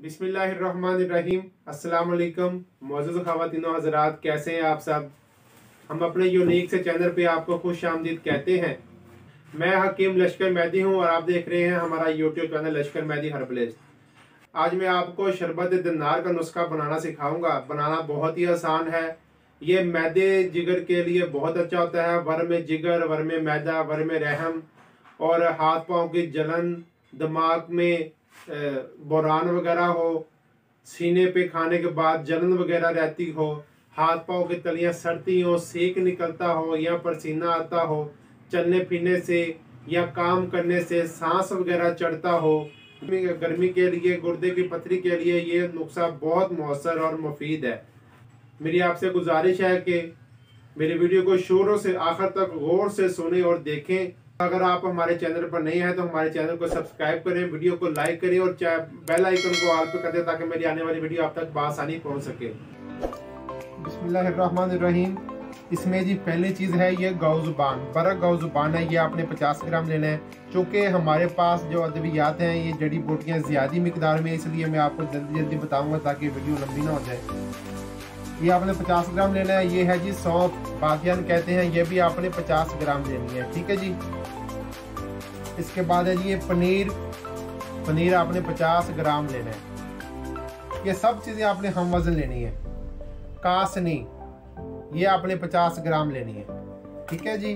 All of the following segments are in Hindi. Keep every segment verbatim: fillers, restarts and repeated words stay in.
बिस्मिल्लाहिर्रहमानिर्रहीम। अस्सलाम वालेकुम मौजूद ख़वातीनो हज़रात, कैसे हैं आप सब। हम अपने यूनिक से चैनल पे आपको खुश आमदीद कहते हैं। मैं हकीम लश्कर मेहदी हूँ और आप देख रहे हैं हमारा यूट्यूब चैनल लश्कर मेहदी हर्बलिस्ट। आज मैं आपको शरबत दिनार का नुस्खा बनाना सिखाऊंगा। बनाना बहुत ही आसान है। ये मैदे जिगर के लिए बहुत अच्छा होता है। वर में जिगर, वर में मैदा, वर में रहम और हाथ पाँव की जलन, दिमाग में बुरान वगैरह हो, सीने पे खाने के बाद जलन वगैरह रहती हो, हाथ पाँव की तलियां सड़ती हो, सेक निकलता हो या पसीना आता हो, चलने फिरने से या काम करने से सांस वगैरह चढ़ता हो, गर्मी के लिए, गुर्दे की पथरी के लिए ये नुस्खा बहुत मौसर और मुफीद है। मेरी आपसे गुजारिश है कि मेरी वीडियो को शुरू से आखिर तक गौर से सुने और देखें। अगर आप हमारे चैनल पर नए हैं तो हमारे चैनल को सब्सक्राइब करें, वीडियो को लाइक करें और बेल आइकन को ऑल पे कर दें ताकि मेरी आने वाली वीडियो आप तक बआसानी पहुंच सके। बिस्मिल्लाहिर्रहमानिर्रहीम। इसमें जी पहली चीज़ है ये गौजुबान, बरक गौजुबान है। ये आपने पचास ग्राम लेना है। चूँकि हमारे पास जो अद्वियात हैं ये जड़ी बूटियाँ ज़्यादा मिकदार में, इसलिए मैं आपको जल्दी जल्दी बताऊँगा ताकि वीडियो लंबी ना हो जाए। ये आपने पचास ग्राम लेना है। ये है जी सौंफ, बादियान कहते हैं, ये भी आपने पचास ग्राम लेनी है। ठीक है जी। इसके बाद है जी ये पनीर, पनीर आपने पचास ग्राम लेना है। ये सब चीज़ें आपने हम वजन लेनी है। कासनी, ये आपने पचास ग्राम लेनी है। ठीक है जी।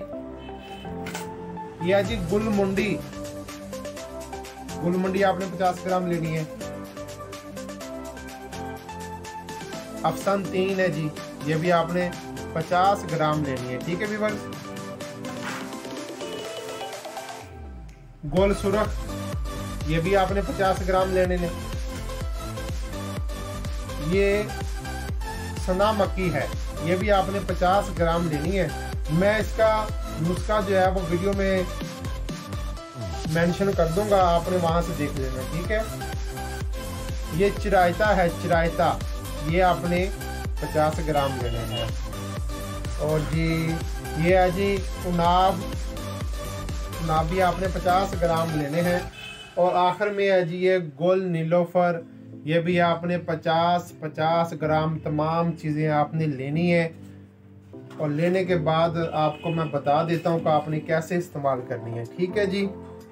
ये है जी गुलमुंडी, गुलमुंडी आपने पचास ग्राम लेनी है। अफसन तीन है जी, ये भी आपने पचास ग्राम लेनी है। ठीक है व्यूअर्स। गोल सुरख, ये भी आपने पचास ग्राम लेने ने। ये सना मक्की है, ये भी आपने पचास ग्राम लेनी है। मैं इसका नुस्खा जो है वो वीडियो में मेंशन कर दूंगा, आपने वहां से देख लेना। ठीक है। ये चिरायता है, चिरायता, ये आपने पचास ग्राम लेने हैं। और जी ये है जी उनाब, उनाब भी आपने पचास ग्राम लेने हैं। और आखिर में है जी ये गोल नीलोफर, ये भी आपने पचास पचास ग्राम तमाम चीज़ें आपने लेनी है। और लेने के बाद आपको मैं बता देता हूँ कि आपने कैसे इस्तेमाल करनी है। ठीक है जी।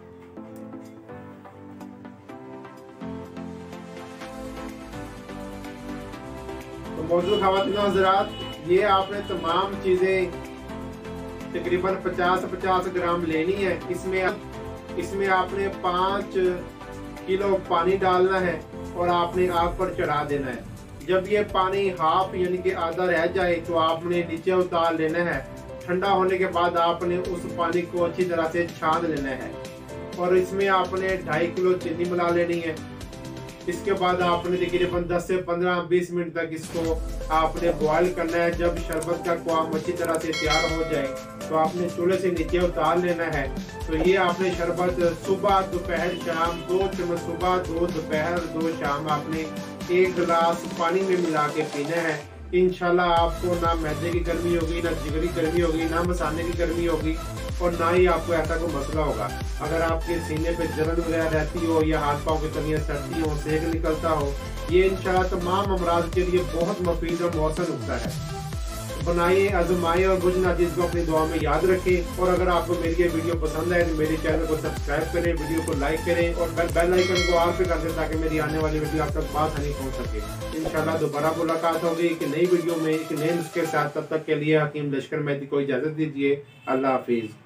तो मौजूद ख़वातीन हज़रात, ये आपने तमाम चीज़ें तकरीबन पचास पचास ग्राम लेनी है। इसमें इसमें आपने पाँच किलो पानी डालना है और आपने आग पर चढ़ा देना है। जब ये पानी हाफ यानी कि आधा रह जाए तो आपने नीचे उतार लेना है। ठंडा होने के बाद आपने उस पानी को अच्छी तरह से छान लेना है और इसमें आपने ढाई किलो चीनी मिला लेनी है। इसके बाद आपने तकरीबन दस से पंद्रह बीस मिनट तक इसको आपने बॉयल करना है। जब शरबत का क्वाम अच्छी तरह से तैयार हो जाए तो आपने चूल्हे से नीचे उतार लेना है। तो ये आपने शरबत सुबह दोपहर शाम, दो चम्मच सुबह, दो दोपहर, दो शाम आपने एक गिलास पानी में मिला के पीना है। इंशाल्लाह आपको ना मैदे की गर्मी होगी, ना जिगरी गर्मी होगी, ना मसाले की गर्मी होगी और ना ही आपको ऐसा कोई मसला होगा। अगर आपके सीने पे जलन वगैरह रहती हो या हाथ पाँव की तलियां सड़ती हो, सेक निकलता हो, ये इंशाल्लाह तमाम अमराज के लिए बहुत मुफीद और मौसर नुस्खा है। बनाइए, आजमाइए और बुझ नाजिज को अपनी दुआ में याद रखें। और अगर आपको मेरी ये वीडियो पसंद है तो मेरे चैनल को सब्सक्राइब करें, वीडियो को लाइक करें और बेल आइकन को ऑल पे कर दें ताकि मेरी आने वाली वीडियो आप तक बआसानी पहुंच सके। इंशाल्लाह दोबारा मुलाकात होगी एक नई वीडियो में एक नए नुस्खे के साथ। तब तक के लिए हकीम लश्कर मेहदी को इजाजत दीजिए। अल्लाह हाफिज।